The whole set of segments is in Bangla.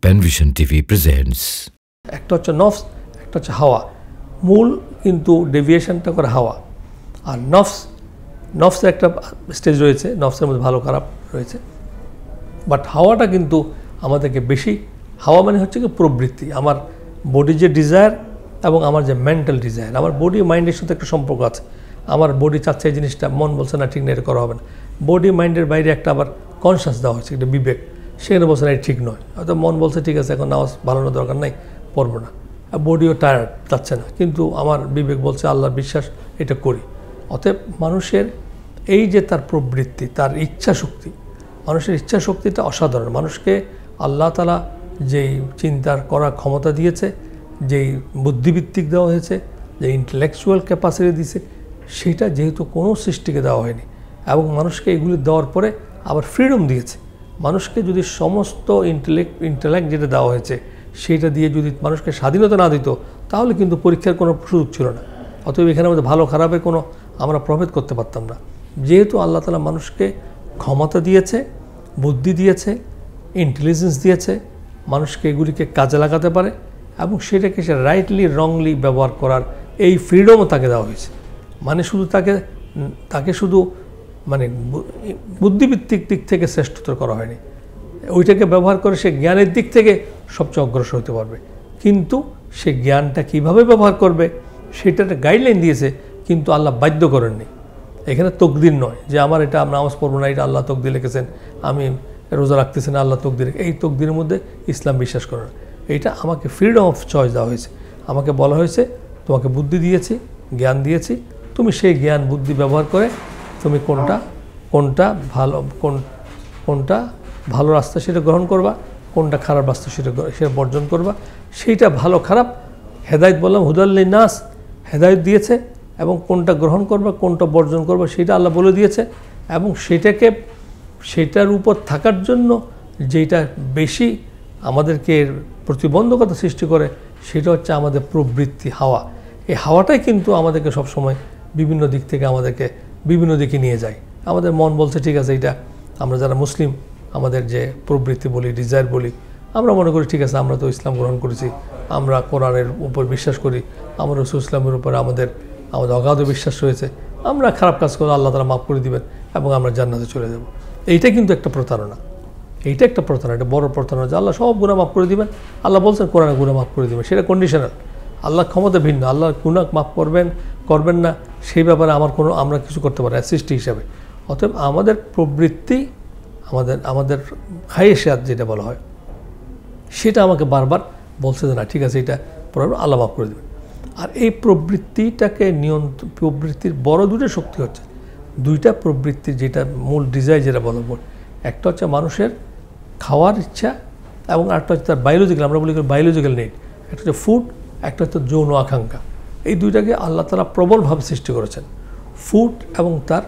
পেনভিশন টিভি প্রেজেন্টস। একটা হচ্ছে নফস, একটা হচ্ছে হাওয়া। মূল কিন্তু ডেভিয়েশনটা করে হাওয়া। আর নফসের একটা স্টেজ রয়েছে, নফসের মধ্যে ভালো খারাপ রয়েছে, বাট হাওয়াটা কিন্তু আমাদেরকে বেশি। হাওয়া মানে হচ্ছে কি প্রবৃত্তি, আমার বডি যে ডিজায়ার এবং আমার যে মেন্টাল ডিজায়ার। আমার বডি মাইন্ডের সাথে একটা সম্পর্ক আছে। আমার বডি চাচ্ছে এই জিনিসটা, মন বলছে না ঠিক না, এটা করা হবে না। বডি মাইন্ডের বাইরে একটা আবার কনসিয়াস দেওয়া হয়েছে, একটা বিবেক, সেখানে বলছে না এটা ঠিক নয়। হয়তো মন বলছে ঠিক আছে এখন নামাজ বাড়ানোর দরকার নাই, পড়বো না। বডিও টায়ার্ড, যাচ্ছে না, কিন্তু আমার বিবেক বলছে আল্লাহর বিশ্বাস, এটা করি। অতএব মানুষের এই যে তার প্রবৃত্তি, তার ইচ্ছা শক্তি, মানুষের ইচ্ছা শক্তিটা অসাধারণ। মানুষকে আল্লাহ তাআলা যেই চিন্তার করার ক্ষমতা দিয়েছে, যেই বুদ্ধিভিত্তিক দেওয়া হয়েছে, যে ইন্টেলেকচুয়াল ক্যাপাসিটি দিয়েছে, সেটা যেহেতু কোনো সৃষ্টিকে দেওয়া হয়নি, এবং মানুষকে এগুলি দেওয়ার পরে আবার ফ্রিডম দিয়েছে। মানুষকে যদি সমস্ত ইন্টেলেক্ট যেটা দেওয়া হয়েছে সেটা দিয়ে যদি মানুষকে স্বাধীনতা না দিত, তাহলে কিন্তু পরীক্ষার কোনো সুযোগ ছিল না। অতএব এখানে আমাদের ভালো খারাপের কোনো আমরা প্রভেদ করতে পারতাম না। যেহেতু আল্লাহ তাআলা মানুষকে ক্ষমতা দিয়েছে, বুদ্ধি দিয়েছে, ইন্টেলিজেন্স দিয়েছে, মানুষকে এগুলিকে কাজে লাগাতে পারে এবং সেটাকে সে রাইটলি রংলি ব্যবহার করার এই ফ্রিডমও তাকে দেওয়া হয়েছে। মানে শুধু তাকে শুধু মানে বুদ্ধিভিত্তিক দিক থেকে শ্রেষ্ঠতর করা হয়নি, ওইটাকে ব্যবহার করে সে জ্ঞানের দিক থেকে সবচেয়ে অগ্রসর হতে পারবে। কিন্তু সে জ্ঞানটা কিভাবে ব্যবহার করবে সেটার গাইডলাইন দিয়েছে, কিন্তু আল্লাহ বাধ্য করেননি। এখানে তকদির নয় যে আমার এটা আমরা নামাজ পড়বো না, এটা আল্লাহ তকদির লিখেছেন, আমি রোজা রাখতেছি না, আল্লাহ তকদির। এই তকদিরের মধ্যে ইসলাম বিশ্বাস করে না। এইটা আমাকে ফ্রিডম অফ চয়েস দেওয়া হয়েছে। আমাকে বলা হয়েছে তোমাকে বুদ্ধি দিয়েছি, জ্ঞান দিয়েছি, তুমি সেই জ্ঞান বুদ্ধি ব্যবহার করে তুমি কোনটা ভালো রাস্তা সেটা গ্রহণ করবা, কোনটা খারাপ রাস্তা সেটা বর্জন করবা। সেইটা ভালো খারাপ হেদায়েত বললাম, হুদাল্লিন নাস, হেদায়েত দিয়েছে, এবং কোনটা গ্রহণ করবা কোনটা বর্জন করবা সেটা আল্লাহ বলে দিয়েছে। এবং সেটার উপর থাকার জন্য যেটা বেশি আমাদেরকে প্রতিবন্ধকতা সৃষ্টি করে সেটা হচ্ছে আমাদের প্রবৃত্তি, হাওয়া। এই হাওয়াটাই কিন্তু আমাদেরকে সবসময় বিভিন্ন দিক থেকে আমাদেরকে বিভিন্ন দিকে নিয়ে যায়। আমাদের মন বলছে ঠিক আছে, এটা আমরা যারা মুসলিম, আমাদের যে প্রবৃত্তি বলি, ডিজায়ার বলি, আমরা মনে করি ঠিক আছে আমরা তো ইসলাম গ্রহণ করেছি, আমরা কোরআনের উপর বিশ্বাস করি, আমরা রাসূল ইসলামের উপর আমাদের অগাধ বিশ্বাস রয়েছে, আমরা খারাপ কাজ করলে আল্লাহ তাআলা মাফ করে দিবেন এবং আমরা জান্নাতে চলে যাব। এইটা কিন্তু একটা প্রতারণা, এটা বড় প্রতারণা যে আল্লাহ সব গুনাহ মাফ করে দিবেন। আল্লাহ বলছেন কোরআনে গুনাহ মাফ করে দিবেন, সেটা কন্ডিশনাল। আল্লাহ ক্ষমতা ভিন্ন, আল্লাহ গুনাহ মাফ করবেন না সেই ব্যাপারে আমরা কিছু করতে পারি না সৃষ্টি হিসাবে। অতএব আমাদের প্রবৃত্তি, আমাদের খায়েশাত যেটা বলা হয়, সেটা আমাকে বারবার বলছে যে না ঠিক আছে এটা প্রবলেম, আল্লাহ মাফ করে দেবেন। আর এই প্রবৃত্তিটাকে প্রবৃত্তির বড় দুটো শক্তি হচ্ছে, দুইটা প্রবৃত্তির যেটা মূল ডিজায়ার যেটা বলা বল, একটা হচ্ছে মানুষের খাওয়ার ইচ্ছা এবং আরেকটা হচ্ছে তার বায়োলজিক্যাল, আমরা বলি বায়োলজিক্যাল নিড। একটা হচ্ছে ফুড, একটা হচ্ছে যৌন আকাঙ্ক্ষা। এই দুইটাকে আল্লাহ তাআলা প্রবলভাবে সৃষ্টি করেছেন। ফুড এবং তার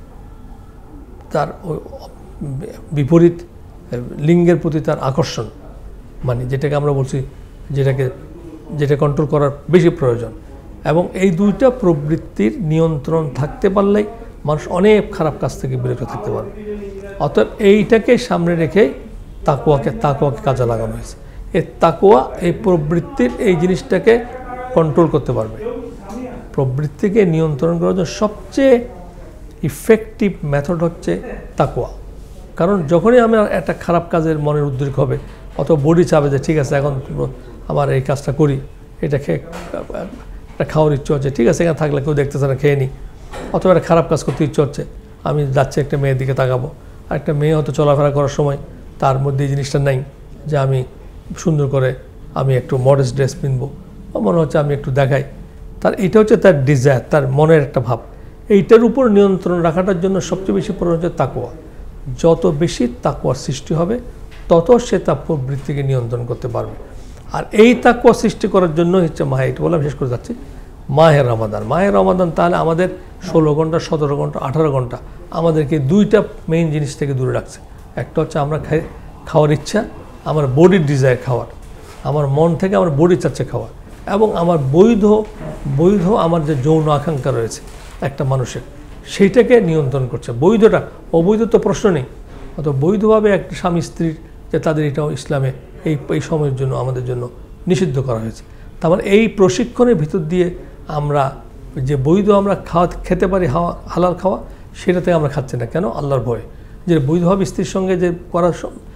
বিপরীত লিঙ্গের প্রতি তার আকর্ষণ, মানে যেটাকে আমরা বলছি যেটা কন্ট্রোল করার বেশি প্রয়োজন। এবং এই দুইটা প্রবৃত্তির নিয়ন্ত্রণ থাকতে পারলেই মানুষ অনেক খারাপ কাজ থেকে বিরত থাকতে পারবে। অতএব এইটাকে সামনে রেখে তাকওয়াকে কাজে লাগানো হয়েছে। এই তাকওয়া এই প্রবৃত্তির এই জিনিসটাকে কন্ট্রোল করতে পারবে। প্রবৃত্তিকে নিয়ন্ত্রণ করার জন্য সবচেয়ে ইফেক্টিভ মেথড হচ্ছে তাকওয়া। কারণ যখনই আমার একটা খারাপ কাজের মনের উদ্রেক হবে, অথবা বডি চাবে যে ঠিক আছে এখন আমার এই কাজটা করি, এটা একটা খাওয়ার ইচ্ছা হচ্ছে, ঠিক আছে এখানে থাকলে কেউ দেখতেছে না, খেয়ে নিই। অথবা একটা খারাপ কাজ করতে ইচ্ছা হচ্ছে, আমি যাচ্ছি একটা মেয়ের দিকে তাকাবো, আর একটা মেয়ে হয়তো চলাফেরা করার সময় তার মধ্যে এই জিনিসটা নাই যে আমি সুন্দর করে আমি একটু মডেস্ট ড্রেস কিনবো, মনে হচ্ছে আমি একটু দেখাই, এটা হচ্ছে তার ডিজায়ার, তার মনের একটা ভাব। এইটার উপর নিয়ন্ত্রণ রাখাটার জন্য সবচেয়ে বেশি প্রয়োজন হচ্ছে তাকওয়া। যত বেশি তাকওয়ার সৃষ্টি হবে তত সে তার প্রবৃত্তিকে নিয়ন্ত্রণ করতে পারবে। আর এই তাকওয়া সৃষ্টি করার জন্য হচ্ছে এটা বললাম, শেষ করে যাচ্ছি, মাহে রমাদান। তাহলে আমাদের 16 ঘন্টা, 17 ঘন্টা, 18 ঘন্টা আমাদেরকে দুইটা মেইন জিনিস থেকে দূরে রাখছে। একটা হচ্ছে আমরা খাওয়ার ইচ্ছা, আমার বডির ডিজায়ার খাওয়ার, আমার মন থেকে আমার বডি চাচ্ছে খাওয়া, এবং আমার বৈধ আমার যে যৌন আকাঙ্ক্ষা রয়েছে একটা মানুষের, সেইটাকে নিয়ন্ত্রণ করছে। অবৈধ তো প্রশ্ন নেই। অত বৈধভাবে একটা স্বামী স্ত্রীর যে তাদের এটাও ইসলামে এই সময়ের জন্য আমাদের জন্য নিষিদ্ধ করা হয়েছে। তার মানে এই প্রশিক্ষণের ভিতর দিয়ে আমরা যে বৈধ আমরা খেতে পারি হালাল খাওয়া, সেটা থেকে আমরা খাচ্ছি না। কেন? আল্লাহর ভয়ে। যে বৈধভাবে স্ত্রীর সঙ্গে যে করার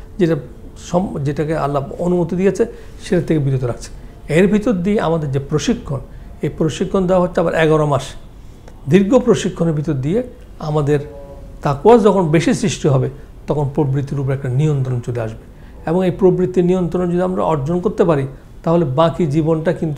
যেটাকে আল্লাহ অনুমতি দিয়েছে সেটা থেকে বিরত রাখছে। এর ভিতর দিয়ে আমাদের যে প্রশিক্ষণ, এই প্রশিক্ষণ দেওয়া হচ্ছে আবার 11 মাস দীর্ঘ প্রশিক্ষণের ভিতর দিয়ে আমাদের তাকওয়া যখন বেশি সৃষ্টি হবে তখন প্রবৃত্তির উপর একটা নিয়ন্ত্রণ চলে আসবে। এবং এই প্রবৃত্তির নিয়ন্ত্রণ যদি আমরা অর্জন করতে পারি তাহলে বাকি জীবনটা কিন্তু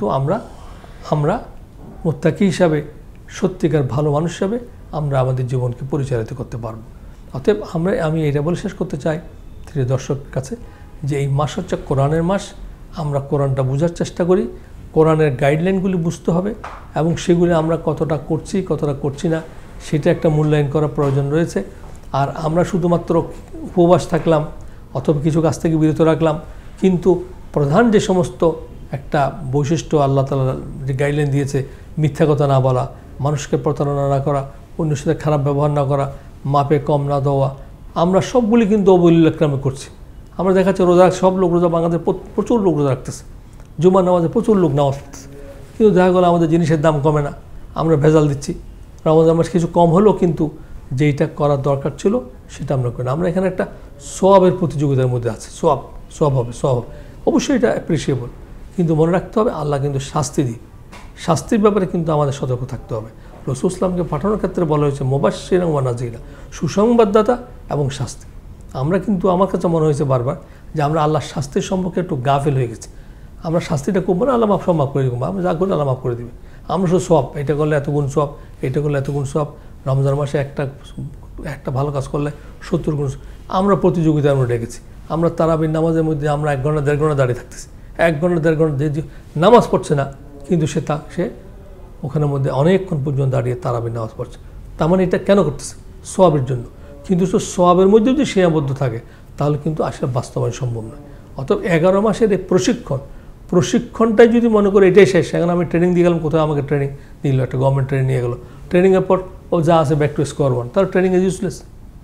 আমরা মুত্তাকি হিসাবে, সত্যিকার ভালো মানুষ হিসাবে আমরা আমাদের জীবনকে পরিচালিত করতে পারব। অতএব আমি এটা বলে শেষ করতে চাই প্রিয় দর্শকের কাছে যে এই মাস হচ্ছে কোরআনের মাস। আমরা কোরআনটা বোঝার চেষ্টা করি, কোরআনের গাইডলাইনগুলি বুঝতে হবে এবং সেগুলি আমরা কতটা করছি কতটা করছি না সেটা একটা মূল্যায়ন করার প্রয়োজন রয়েছে। আর আমরা শুধুমাত্র উপবাস থাকলাম অথবা কিছু কাজ থেকে বিরত রাখলাম, কিন্তু প্রধান যে সমস্ত একটা বৈশিষ্ট্য আল্লাহ তাআলা যে গাইডলাইন দিয়েছে, মিথ্যা কথা না বলা, মানুষকে প্রতারণা না করা, অন্যের সাথে খারাপ ব্যবহার না করা, মাপে কম না দেওয়া, আমরা সবগুলি কিন্তু অবলীলাক্রমে করছি। আমরা দেখাচ্ছি রোজা সব লোক রোজা, বাংলাদেশে প্রচুর লোক রোজা রাখতেছে, জুমার নামাজে প্রচুর লোক নামাজ পড়তেছে, কিন্তু দেখা গেলো আমাদের জিনিসের দাম কমে না, আমরা ভেজাল দিচ্ছি। রমজান মাস কিছু কম হলেও কিন্তু যেইটা করার দরকার ছিল সেটা আমরা করি না। আমরা এখানে একটা সওয়াবের প্রতিযোগিতার মধ্যে আছে, সওয়াব হবে। অবশ্যই এটা অ্যাপ্রিসিয়েবল, কিন্তু মনে রাখতে হবে আল্লাহ কিন্তু শাস্তি দিই, শাস্তির ব্যাপারে কিন্তু আমাদের সতর্ক থাকতে হবে। রাসূল ইসলামকে পাঠানোর ক্ষেত্রে বলা হয়েছে মুবাশশিরান ওয়া নাযীরা, সুসংবাদদাতা এবং শাস্তি। আমরা কিন্তু আমার কাছে মনে হয়েছে বারবার যে আমরা আল্লাহর শাস্তির সম্পর্কে একটু গাফেল হয়ে গেছি। আমরা শাস্তিটা করবো না, আল্লাহ সব মাফ করে দেবো, আমরা যা করলে আল্লাহ মাফ করে দেবে। আমরা শুধু সওয়াব, এটা করলে এত গুণ সওয়াব, এটা করলে এত গুণ সওয়াব, রমজান মাসে একটা ভালো কাজ করলে 70 গুণ। আমরা প্রতিযোগিতায় আমরা ডেকেছি। আমরা তারাবির নামাজের মধ্যে আমরা 1 ঘন্টা 1.5 ঘন্টা দাঁড়িয়ে থাকতেছি, 1 ঘন্টা 1.5 ঘন্টা যে নামাজ পড়ছে না, কিন্তু সে ওখানের মধ্যে অনেকক্ষণ পর্যন্ত দাঁড়িয়ে তারাবির নামাজ পড়ছে। তার মানে এটা কেন করতেছে? সওয়াবের জন্য। কিন্তু সওয়াবের মধ্যে যদি সীমাবদ্ধ থাকে তাহলে কিন্তু আসলে বাস্তবায়ন সম্ভব নয়। অতএব 11 মাসের এই প্রশিক্ষণটাই যদি মনে করে এটাই শেষ, এখন আমি ট্রেনিং দিয়ে গেলাম, কোথাও আমাকে ট্রেনিং দিল, একটা গভর্নমেন্ট ট্রেনিং নিয়ে গেলো, ট্রেনিংয়ের পর ও যা আছে ব্যাক টু স্কোয়ার ওয়ান, তাহলে ট্রেনিং ইজ ইউজলেস।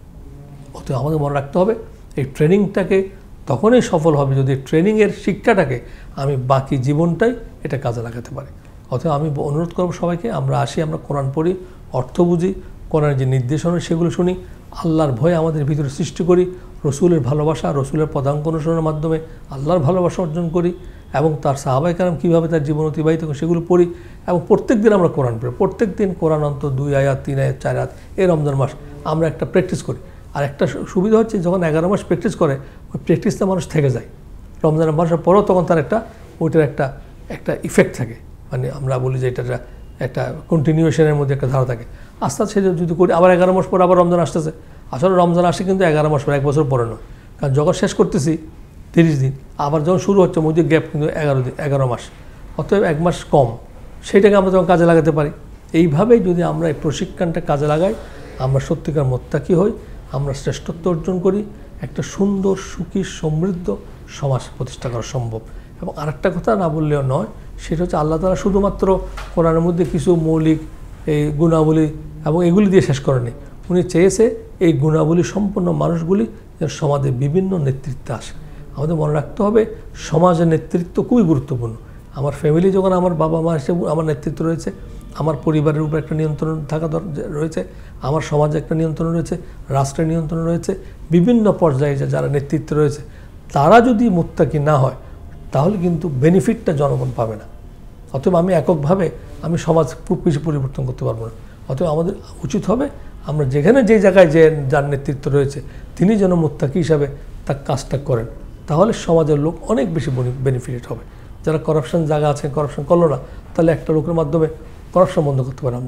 অতএব আমাদের মনে রাখতে হবে এই ট্রেনিংটাকে তখনই সফল হবে যদি ট্রেনিংয়ের শিক্ষাটাকে আমি বাকি জীবনটাই এটা কাজে লাগাতে পারি। অতএব আমি অনুরোধ করবো সবাইকে, আমরা কোরআন পড়ি, অর্থ বুঝি, কোরআনের যে নির্দেশনা সেগুলো শুনি, আল্লাহর ভয় আমাদের ভিতরে সৃষ্টি করি, রসুলের ভালোবাসা, রসুলের পদাঙ্ক অনুসরণের মাধ্যমে আল্লাহর ভালোবাসা অর্জন করি এবং তার সাহাবায়ে কেরাম কীভাবে তার জীবন অতিবাহিত করে সেগুলো পড়ি এবং প্রত্যেক দিন আমরা কোরআন পড়ি। প্রত্যেক দিন কোরআন অন্তত 2 আয়াত 3 আয়াত 4 আয়াত এই রমজান মাস আমরা একটা প্র্যাকটিস করি। আর একটা সুবিধা হচ্ছে যখন 11 মাস প্র্যাকটিস করে ওই প্র্যাকটিসটা মানুষ থেকে যায়, রমজান মাসের পরেও তখন তার ওইটার একটা ইফেক্ট থাকে। মানে আমরা বলি যে এটা একটা কন্টিনিউশনের মধ্যে একটা ধারা থাকে। আস্তে আস্তে যদি করি আবার 11 মাস পরে আবার রমজান আসতেছে, আসলে রমজান আসে কিন্তু 11 মাস পরে, 1 বছর পরে নয়। কারণ যখন শেষ করতেছি 30 দিন, আবার যখন শুরু হচ্ছে মধ্যে গ্যাপ কিন্তু 11 মাস, অতএব 1 মাস কম, সেইটাকে আমরা তখন কাজে লাগাতে পারি। এইভাবেই যদি আমরা এই প্রশিক্ষণটা কাজে লাগাই, আমরা সত্যিকার মুত্তাকি হই, আমরা শ্রেষ্ঠত্ব অর্জন করি, একটা সুন্দর সুখী সমৃদ্ধ সমাজ প্রতিষ্ঠা করা সম্ভব। এবং আরেকটা কথা না বললেও নয়, সেটা হচ্ছে আল্লাহ তাআলা শুধুমাত্র কোরআনের মধ্যে কিছু মৌলিক এই গুণাবলী এবং এগুলি দিয়ে শেষ করেনি। উনি চেয়েছে এই গুণাবলী সম্পন্ন মানুষগুলি যেন সমাজের বিভিন্ন নেতৃত্বে আসে। আমাদের মনে রাখতে হবে সমাজের নেতৃত্ব খুবই গুরুত্বপূর্ণ। আমার ফ্যামিলি যখন আমার বাবা মা হিসেবে আমার নেতৃত্ব রয়েছে, আমার পরিবারের উপর একটা নিয়ন্ত্রণ থাকা রয়েছে, আমার সমাজে একটা নিয়ন্ত্রণ রয়েছে, রাষ্ট্রের নিয়ন্ত্রণ রয়েছে, বিভিন্ন পর্যায়ে যারা নেতৃত্ব রয়েছে তারা যদি মুত্তাকি না হয় তাহলে কিন্তু বেনিফিটটা জনগণ পাবে না। অতএব আমি এককভাবে সমাজ খুব কিছু পরিবর্তন করতে পারবো না। অতএব আমাদের উচিত হবে আমরা যেখানে যে জায়গায় যার নেতৃত্ব রয়েছে তিনি যেন মুত্তাকি হিসাবে তার কাজটা করেন, তাহলে সমাজের লোক অনেক বেশি বেনিফিটেড হবে। যারা করাপশন জায়গা আছে, করাপশন করলো না, তাহলে একটা লোকের মাধ্যমে করাপশন বন্ধ করতে পারি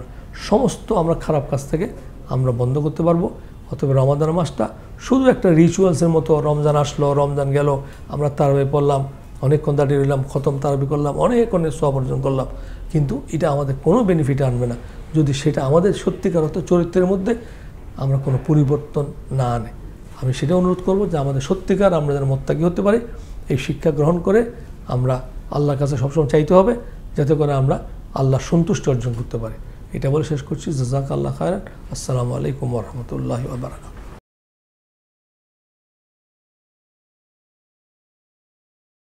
আমরা খারাপ কাজ থেকে আমরা বন্ধ করতে পারবো। অতএব রমাদান মাসটা শুধু একটা রিচুয়ালসের মতো, রমজান আসলো, রমজান গেল, আমরা তারাবি পড়লাম, অনেকক্ষণ দাঁড়িয়ে রইলাম, খতম তারাবি করলাম, অনেক সওয়াব অর্জন করলাম, কিন্তু এটা আমাদের কোনো বেনিফিট আনবে না যদি সেটা আমাদের সত্যিকার অর্থ চরিত্রের মধ্যে আমরা কোনো পরিবর্তন না আনে। আমি সেটা অনুরোধ করব যে আমাদের সত্যিকার আমরা যেন মুত্তাকি হতে পারি, এই শিক্ষা গ্রহণ করে আমরা আল্লাহর কাছে সবসময় চাইতে হবে যাতে করে আমরা আল্লাহর সন্তুষ্টি অর্জন করতে পারি। এটা বলে শেষ করছি। জাযাকাল্লাহু খায়রান। আসসালামু আলাইকুম ওয়া রাহমাতুল্লাহি ওয়া বারাকাতুহু।